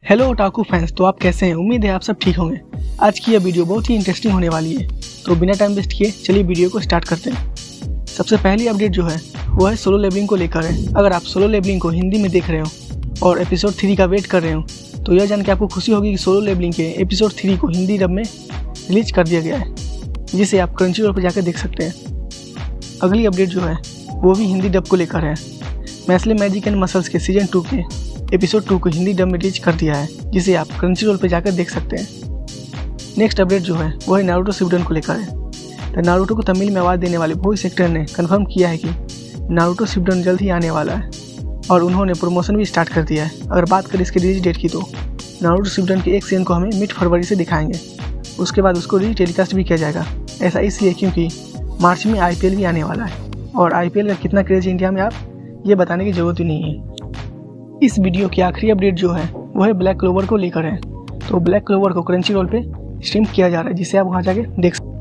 Hello otaku fans, तो आप कैसे हैं? उम्मीद है आप सब ठीक होंगे। आज की यह वीडियो बहुत ही इंटरेस्टिंग होने वाली है, तो बिना टाइम वेस्ट किए चलिए वीडियो को स्टार्ट करते हैं। सबसे पहली अपडेट जो है वो है सोलो लेवलिंग को लेकर है। अगर आप सोलो लेवलिंग को हिंदी में देख रहे हो और एपिसोड 3 का वेट कर रहे हो तो यह जान के आपको खुशी होगी कि सोलो लेवलिंग के एपिसोड 3 को हिंदी डब में रिलीज कर दिया गया है, जिसे आप क्रंचीरोल पर जाकर देख सकते हैं। अगली अपडेट जो है वो भी हिंदी डब को लेकर है। मैस्ले मैजिक एंड मसल्स के सीजन 2 के एपिसोड 2 को हिंदी डब में रिलीज कर दिया है, जिसे आप क्रंचीरोल पर जाकर देख सकते हैं। नेक्स्ट अपडेट जो है वो है नारुतो शिपुडेन को लेकर है। तो नारुतो को तमिल में आवाज़ देने वाले वॉइस एक्टर ने कंफर्म किया है कि नारुतो शिपुडेन जल्द ही आने वाला है और उन्होंने प्रमोशन भी स्टार्ट कर दिया है। अगर बात करें इसके रिलीज डेट की तो नारुतो शिपुडेन के एक सीजन को हमें मिड फरवरी से दिखाएंगे, उसके बाद उसको री टेलीकास्ट भी किया जाएगा। ऐसा इसलिए क्योंकि मार्च में IPL भी आने वाला है और IPL का कितना क्रेज है इंडिया में आप ये बताने की ज़रूरत ही नहीं है। इस वीडियो की आखिरी अपडेट जो है वो है ब्लैक क्लोवर को लेकर है। तो ब्लैक क्लोवर को क्रंचीरोल पे स्ट्रीम किया जा रहा है, जिसे आप वहाँ जाके देख सकते हैं।